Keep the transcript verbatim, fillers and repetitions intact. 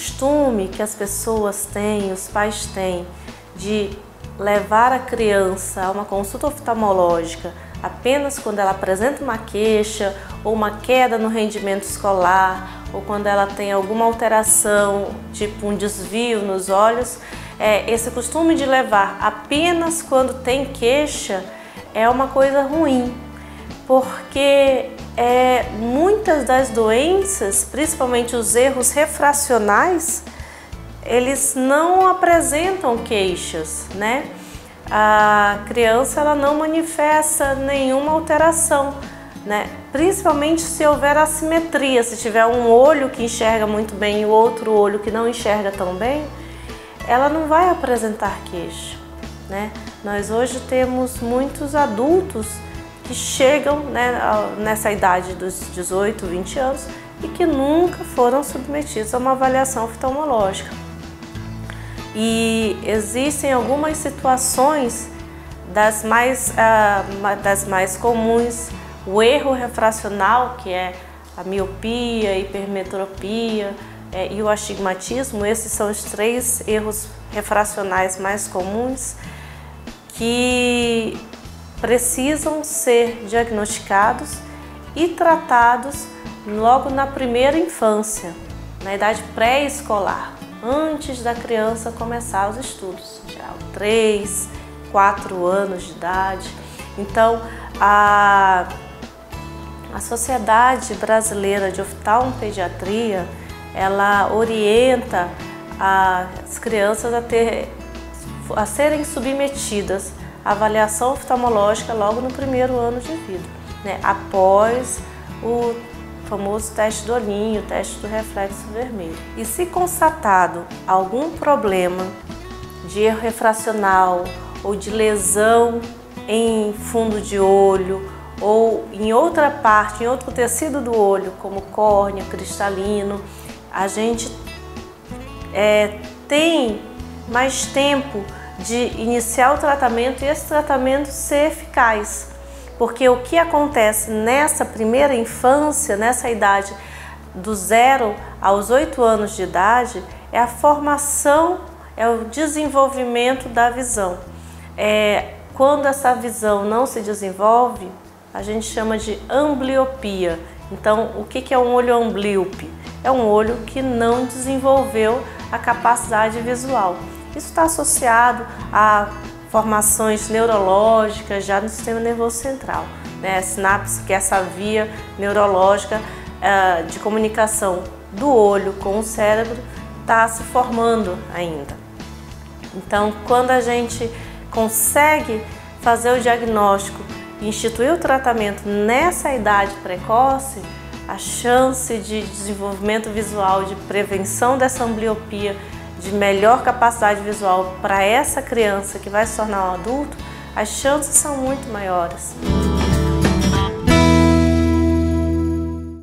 costume que as pessoas têm, os pais têm, de levar a criança a uma consulta oftalmológica apenas quando ela apresenta uma queixa ou uma queda no rendimento escolar, ou quando ela tem alguma alteração, tipo um desvio nos olhos, é, esse costume de levar apenas quando tem queixa é uma coisa ruim, porque é, muitas das doenças, principalmente os erros refracionais, eles não apresentam queixas, né? A criança ela não manifesta nenhuma alteração, né? Principalmente se houver assimetria, se tiver um olho que enxerga muito bem e o outro olho que não enxerga tão bem, ela não vai apresentar queixa, né? Nós hoje temos muitos adultos que chegam, né, nessa idade dos dezoito, vinte anos e que nunca foram submetidos a uma avaliação oftalmológica. E existem algumas situações das mais, uh, das mais comuns, o erro refracional, que é a miopia, a hipermetropia é, e o astigmatismo. Esses são os três erros refracionais mais comuns que precisam ser diagnosticados e tratados logo na primeira infância, na idade pré-escolar, antes da criança começar os estudos, já três, quatro anos de idade. Então, a, a Sociedade Brasileira de Oftalmopediatria, ela orienta as crianças a, ter, a serem submetidas à avaliação oftalmológica logo no primeiro ano de vida, né, após o famoso teste do olhinho, o teste do reflexo vermelho. E se constatado algum problema de erro refracional ou de lesão em fundo de olho ou em outra parte, em outro tecido do olho, como córnea, cristalino, a gente é, tem mais tempo de iniciar o tratamento e esse tratamento ser eficaz. Porque o que acontece nessa primeira infância, nessa idade do zero aos oito anos de idade, é a formação, é o desenvolvimento da visão. É, quando essa visão não se desenvolve, a gente chama de ambliopia. Então, o que é um olho amblíope? É um olho que não desenvolveu a capacidade visual. Isso está associado a formações neurológicas já no sistema nervoso central, né? A sinapse, que é essa via neurológica uh, de comunicação do olho com o cérebro, está se formando ainda. Então, quando a gente consegue fazer o diagnóstico e instituir o tratamento nessa idade precoce, a chance de desenvolvimento visual, de prevenção dessa ambliopia, de melhor capacidade visual para essa criança que vai se tornar um adulto, as chances são muito maiores.